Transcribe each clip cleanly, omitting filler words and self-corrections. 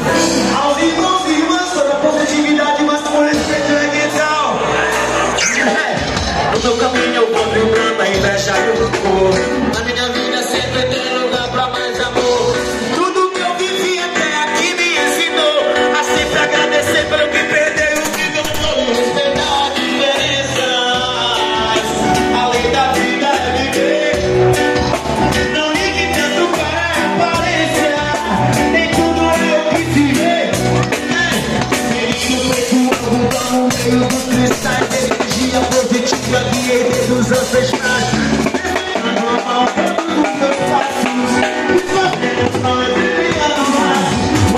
Aos irmãos e irmãs, toda positividade, mas com respeito é tal. No meu caminho eu vou trocando a inveja e o rancor. Na minha vida sempre tem lugar pra mais amor. Tudo que eu vivi até aqui me ensinou a sempre agradecer pelo que perdeu e o que ganhou. Respeitar a diferença, além da vida é viver. Não ligue tanto para a aparência, nem tudo é o que se vê. Menino preto, algodão no meio dos cristais, energia positiva que herdei dos ancestrais. Desejando a mão todos os meus passos, e fazendo não é brilhando mais.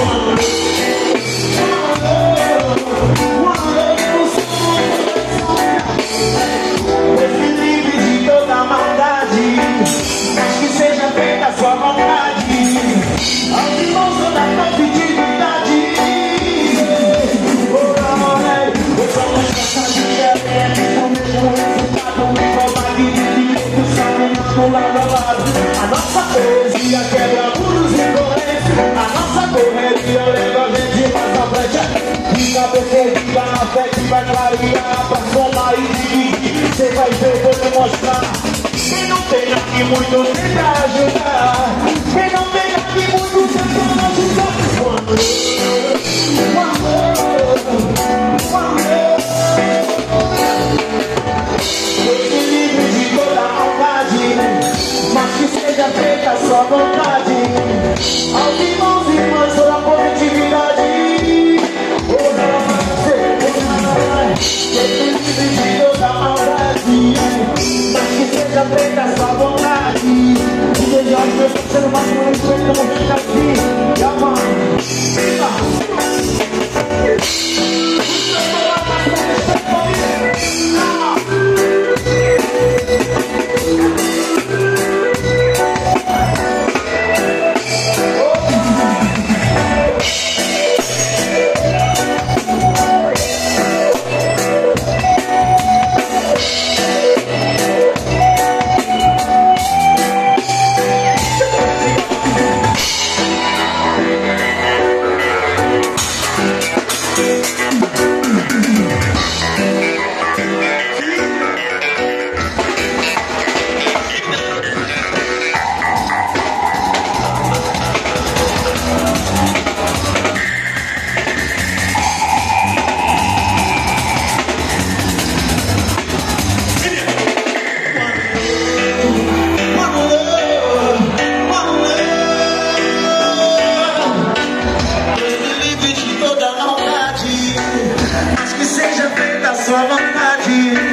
Esse livre de toda maldade, mas que seja feita a sua vontade. Aos irmãos toda positividade. Eu só não esqueço de é o mesmo resultado, igualdade de direitos, caminhando lado a lado. A nossa poesia quebra muros e correntes, a nossa correria leva a gente mais à frente. Fica percebida na fé que vai clarear, transformar e dividir. Cê vai ver, vou te mostrar. Quem não tem aqui muito tenta ajudar. Quem não tem aqui muito tenta ajudar. Esse livre de toda maldade, mas que seja feita a sua vontade. Aos irmãos e irmãs toda positividade. Esse livre de toda maldade, mas que seja feita a sua vontade. E desejo aos meus parceiros mais um respeito, como fica aqui. E a mão. Sua vontade.